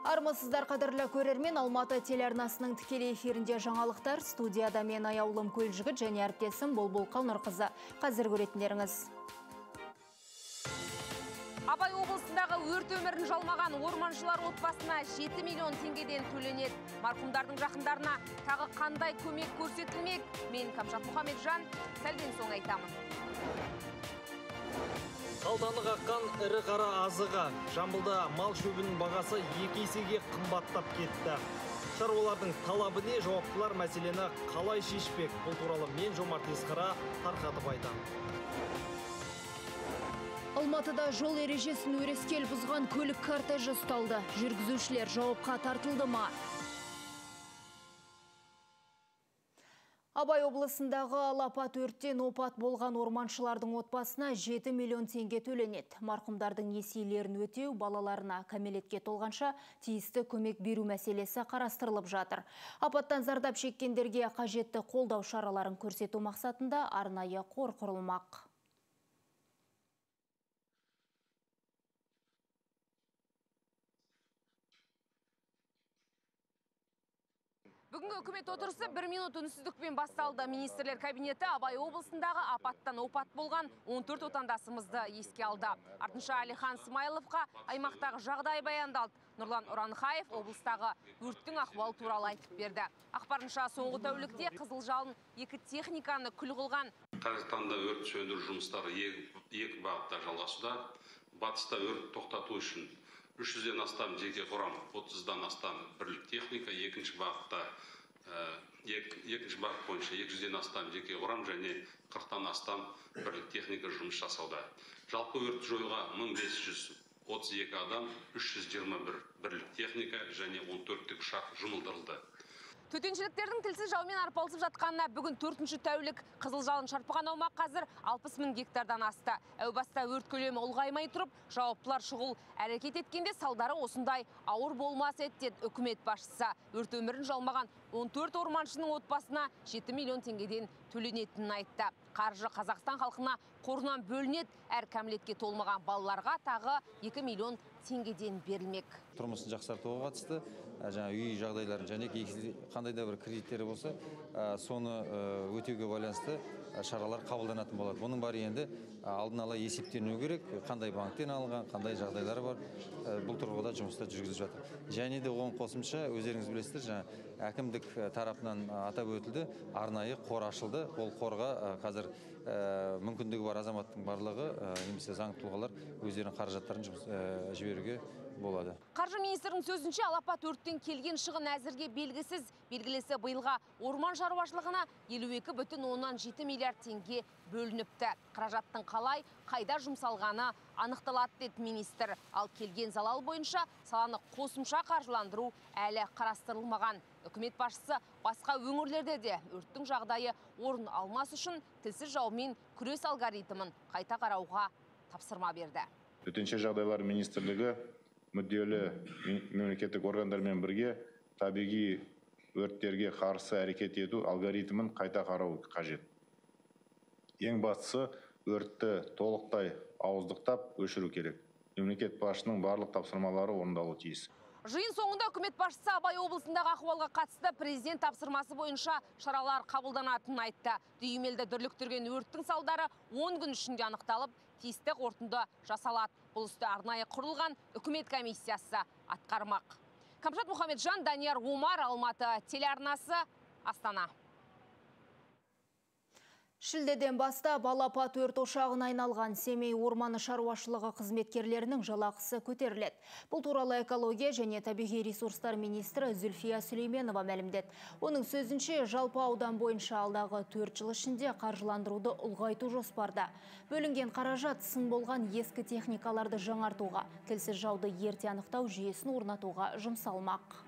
Армысыздар қадірлі көрермен, Алматы телеарнасының тікелей эфирінде жаңалықтар. Студияда мен Аяулым Көлжігіт және әріптесім Бұлбұл Қалнұрқызы. Қазір көретіндеріңіз. Абай облысындағы өрт өмірін жалмаған орманшылар отбасына 7 миллион теңгеден төленеді. Марқұмдардың жақындарына тағы қандай көмек көрсетілмек? Мен Камшат Мұхамеджан, сәлден соң айтамын. Қалтаны қаққан ірі қара азығы. Жамбылда мал шөбінің бағасы 2 есеге қымбаттап кетті. Шаруалардың талабы не, жауаптылар мәселені қалай шешпек? Бұл туралы мен Жомарт Есқара тарқатып айтамын. Алматыда жол ережесін өрескел бұзған көлік кортежі ұсталды. Жүргізушілер жауапқа тартылды ма? Абай облысындағы алапат өрттен опат болған орманшылардың отбасына 7 миллион теңге төленеді. Марқұмдардың несиелерін өтеу, балаларына кәмелетке толғанша тиісті көмек беру мәселесі қарастырылып жатыр. Апаттан зардап шеккендерге қажетті қолдау шараларын көрсету мақсатында арнайы қор құрылмақ. Бүгінгі үкімет отырысы 1 минут үнсіздікпен басталды. Министрлер кабинеті Абай облысындағы апаттан опат болған 14 отандасымызды еске алды. Артынша Алихан Смайловқа аймақтағы жағдай баяндалды. Нұрлан Ұранхаев облыстағы өрттің ахуалы туралы айтып берді. Ақпарынша соңғы тәулікте қызыл жалын 2 техниканы күл қылған. Қазақстанда өрт сөндіру жұмыстары екі бағытта жалғасуда. Батыста өрт тоқтату үшін 300-ден астам жеке құрам, 30-дан астам бірлік техника, екінші бағыт бойынша 200-ден астам жеке құрам және 40-тан астам бірлік техника жұмыс жасауда. Жалпы өрт жоюға 1532 адам, 321 бірлік техника және 14 тікұшақ жұмылдырылды. Төтеншіліктердің тілсіз жаумен арпалысып жатқанына бүгін 4-ші тәулік. Қызыл жалын шарпыған аумақ қазір 60 000 гектардан асты. Әу баста өрт көлемі ұлғаймай тұрып, жауаптылар шұғыл әрекет еткенде салдары осындай ауыр болмас еді деді үкімет басшысы. Өрт өмірін жалмаған 14 орманшының отбасына 7 миллион теңгеден төленетінін айтты. Қаржы Қазақстан халқына қорынан бөлінеді, әр кәмелетке толмаған балаларға тағы 2 миллион теңгеден берілмек. Тұрмысын жақсартуға қатысты, жаңа үй жағдайларын және қандай да бір кредиттері болса, соны өтеуге байланысты шаралар қабылданатын болады. Бұның бары енді алдын ала есептену керек, қандай банктен алынған, қандай жағдайлары бар, бұл тұрғыда жұмыста жүргізіліп жатыр. Және де оған қосымша өздеріңіз білесіздер, жаңа әкімдік тарапынан атап өтілді, арнайы қор ашылды. Ол қорға қазір мүмкіндігі бар азаматтың барлығы, немесе заңды тұлғалар өздерінің қаражаттарын жіберуге болады. Қаржы министрінің сөзінше алапат өрттен келген шығын әзірге белгісіз. Белгілесі биылға орман шаруашылығына 52,7 миллиард теңге бөлініпті. Қаражаттың қалай, қайда жұмсалғаны анықталады деді министр. Ал келген залал бойынша саланы қосымша қаржыландыру әлі қарастырылмаған. Үкімет басшысы басқа өңірлерде де өрттің жағдайы орын алмас үшін тілсіз жаумен күрес алгоритмін қайта қарауға тапсырма берді. Төтенше жағдайлар министрлігі мүдделі мемлекеттік органдармен бірге табиғи өрттерге қарсы әрекет ету алгоритмін қайта қарау қажет. Ең бастысы өртті толықтай ауыздықтап өшіру керек. Мемлекет басшысының барлық тапсырмалары орындалуы тиіс. Жиын соңында үкімет басшысы Абай облысындағы ахуалға қатысты президент тапсырмасы бойынша шаралар қабылданатынын айтты. Дүйімелді дүрліктірген өрттің салдары 10 күн ішінде анықталып, тиісті қорытынды жасалады. Бұл істі арнайы құрылған үкімет комиссиясы атқармақ. Камшат Мұхамеджан, Данияр Омар, Алматы телеарнасы, Астана. Шілдеден бастап алапат өрт ошағына айналған Семей орманы шаруашылығы қызметкерлерінің жалақысы көтеріледі. Бұл туралы экология және табиғи ресурстар министрі Зүлфия Сүлейменова мәлімдеді. Оның сөзінше, жалпы аудан бойынша алдағы 4 жыл ішінде қаржыландыруды ұлғайту жоспарда. Бөлінген қаражат сын болған ескі техникаларды жаңартуға, тілсіз жауды ерте анықтау жүйесін орнатуға жұмсалмақ.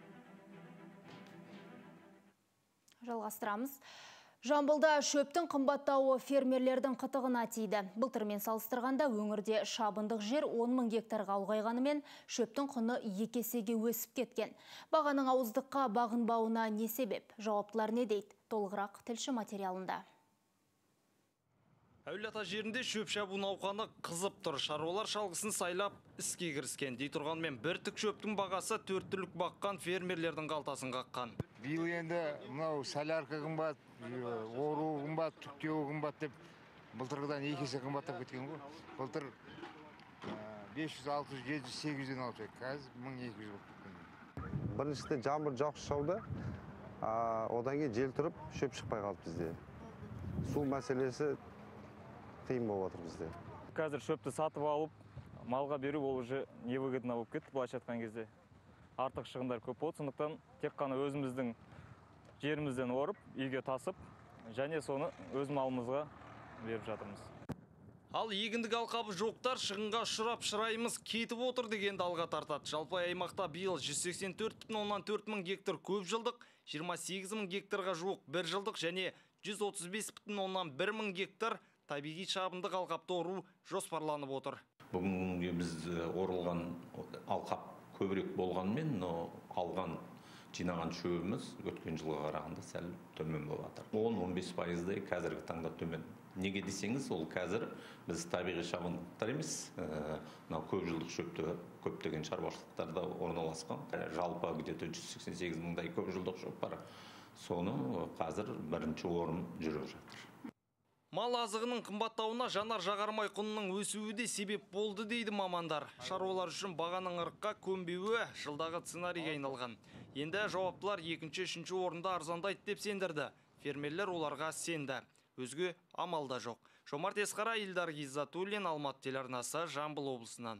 Жалғастырамыз. Жамбылда шөптің қымбаттауы фермерлердің қытығына тиді. Былтырмен салыстырғанда өңірде шабындық жер 10 000 гектарға ұлғайғанымен шөптің құны 2 есеге өсіп кеткен. Бағаның ауыздыққа бағынбауына не себеп? Жауаптылар не дейді? Толығырақ тілші материалында. Әулиеата жерінде шөп шабу науқаны қызып тұр. Шаруалар шалғысын сайлап іске кіріскен. Дей тұрғанмен бір түк шөптің бағасы 4 түлік баққан фермерлердің қалтасын қаққан. Биыл енді мынау солярка қымбат, ору қымбат, түктеу қымбат деп былтырғыдан 2 есе қымбаттап кеткен ғой. Былтыр 500, 600, 700, 800-ден алып жайық. Қазір 1200 болып кеткен. Біріншіден жаңбыр жақсы жауды, одан кейін жел тұрып, шөп шықпай қалды бізде. Су мәселесі қиын болып отыр бізде. Қазір шөпті сатып алып, малға беру ол уже невыгодно болып кетті, былайша айтқан кезде. Артық шығындар көп болды, сондықтан тек қана өзіміздің жерімізден орып, үйге тасып, және соны өз малымызға беріп жатырмыз. Ал егіндік алқабы жоқтар шығынға ұшырап шырайымыз кетіп отыр дегенді алға тартады. Жалпы аймақта биыл 184,4 мың гектар көп жылдық, 28 мың гектарға жуық бір жылдық және 135,1 мың гектар табиғи шабындық алқапты ору жоспарланып отыр. Бүгінге біз орылған алқап көбірек болғанмен, алған жинаған шөбіміз өткен жылға қарағанда сәл төмен болып жатыр. 10-15%-дай қазіргі таңда төмен. Неге десеңіз, ол қазір біз табиғи шабындықтар емес, көп жылдық шөпті көптеген шаруашылықтарда орналасқан. Жалпы где-то 188 мыңдай көп жылдық шөп бар. Соны қазір бірінші орын жүріп жатыр. Мал азығының қымбаттауына жанар-жағармай құнының өсуі де себеп болды дейді мамандар. Шаруалар үшін бағаның ырыққа көнбеуі жылдағы сценарийге айналған. Енді жауаптылар 2-3 орында арзандайды деп сендірді. Фермерлер оларға сенді. Өзге амал да жоқ. Жомарт Есқара, Илдар Гиззатуллин, Алматы телеарнасы, Жамбыл облысынан.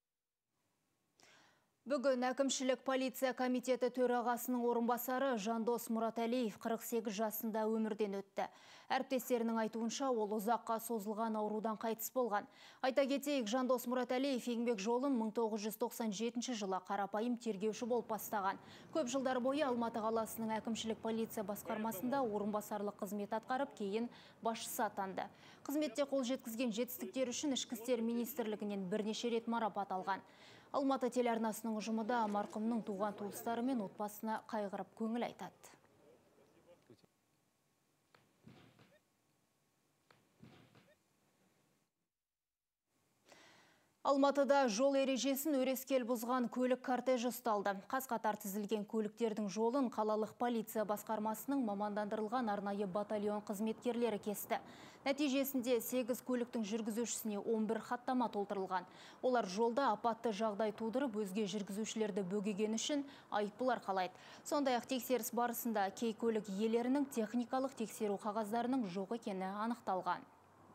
Бүгін әкімшілік полиция комитеті төрағасының орынбасары Жандос Мұратәлиев 48 жасында өмірден өтті. Әріптестерінің айтуынша, ол ұзаққа созылған аурудан қайтыс болған. Айта кетейік, Жандос Мұратәлиев еңбек жолын 1997 жылы қарапайым тергеуші болып бастаған. Көп жылдар бойы Алматы қаласының әкімшілік полиция басқармасында орынбасарлық қызмет атқарып, кейін басшысы атанды. Қызметте қол жеткізген жетістіктер үшін Ішкі істер министрлігінен бірнеше рет марапат алған. Алматы телеарнасының ұжымы да марқұмның туған туыстары мен отбасына қайғырып көңіл айтады. Алматыда жол ережесін өрескел бұзған көлік кортежі ұсталды. Қаз-қатар тізілген көліктердің жолын қалалық полиция басқармасының мамандандырылған арнайы батальон қызметкерлері кесті. Нәтижесінде 8 көліктің жүргізушісіне 11 хаттама толтырылған. Олар жолда апатты жағдай тудырып, өзге жүргізушілерді бөгеген үшін айыппұл арқалайды. Сондай-ақ тексеріс барысында кей көлік иелерінің техникалық тексеру қағаздарының жоқ екені анықталған.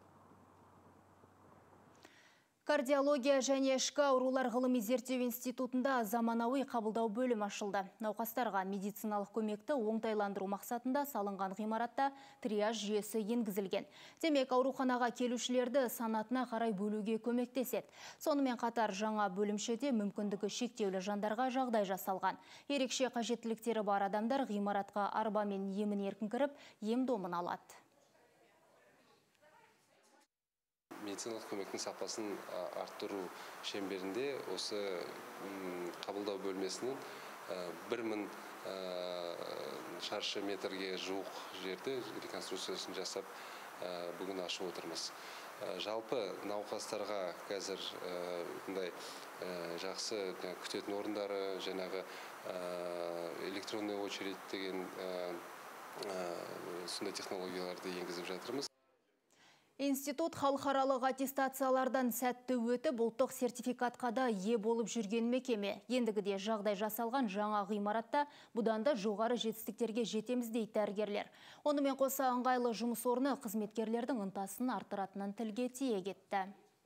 Кардиология және ішкі аурулар ғылыми зерттеу институтында заманауи қабылдау бөлім ашылды. Науқастарға медициналық көмекті оңтайландыру мақсатында салынған ғимаратта триаж жүйесі енгізілген. Демек, ауруханаға келушілерді санатына қарай бөлуге көмектеседі. Сонымен қатар жаңа бөлімшеде мүмкіндігі шектеулі жандарға жағдай жасалған. Ерекше қажеттіліктері бар адамдар ғимаратқа арбамен емін-еркін кіріп, ем-домын алады. Медициналық көмектің сапасын арттыру шеңберінде осы қабылдау бөлмесінің 1000 шаршы метрге жуық жерді реконструкциясын жасап бүгін ашып отырмыз. Жалпы науқастарға қазір бұндай жақсы күтетін орындары, жаңағы электронный очередь деген сондай технологияларды енгізіп жатырмыз. Институт халықаралық аттестациялардан сәтті өтіп, ұлттық сертификатқа да ие болып жүрген мекеме. Ендігіде жағдай жасалған жаңа ғимаратта бұдан да жоғары жетістіктерге жетеміз дейді дәрігерлер. Онымен қоса ыңғайлы жұмыс орны қызметкерлердің ынтасын артыратынын тілге тиек етті.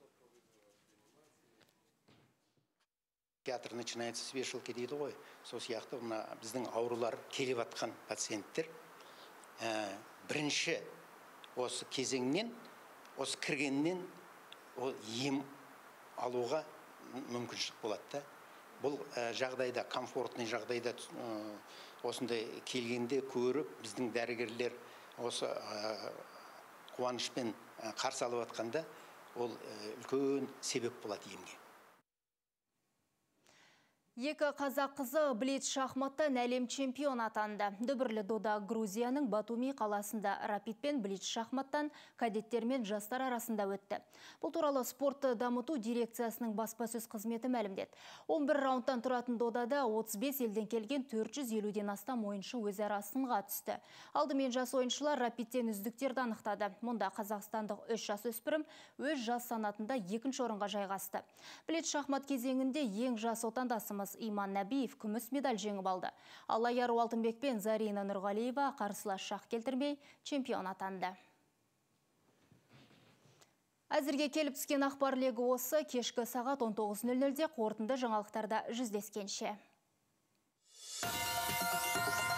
Театр начинается с вешалки дейді ғой. Сол сияқты біздің аурулар келіп атқан пациенттер бірінші осы кезеңнен, осы кіргеннен ем алуға мүмкіншілік болады. Бұл жағдайда, комфортный жағдайда осындай келгенде көріп, біздің дәрігерлер осы қуанышпен қарсы алып атқанда, ол үлкен себеп болады емге. Екі қазақ қызы блиц шахматтан әлем чемпион атанды. Дүбірлі дода Грузияның Батуми қаласында рапид пен блиц шахматтан кадеттер мен жастар арасында өтті. Бұл туралы спортты дамыту дирекциясының баспасөз қызметі мәлімдеді. 11 раундтан тұратын додада 35 елден келген 450-ден астам ойыншы өзара сынға түсті. Алдымен жас ойыншылар рапидтен үздіктерді анықтады. Мұнда қазақстандық 3 жасөспірім өз жас санатында 2-ші орынға жайғасты. Блиц шахмат кезеңінде ең жас отандасымыз Иман Нәбиев күміс медаль жеңіп алды. Ал Айару Алтынбек пен Зарина Нұрғалиева қарсылас шақ келтірмей чемпион атанды. Әзірге келіп түскен ақпар легі осы. Кешкі сағат 19:00-де қорытынды жаңалықтарда жүздескенше.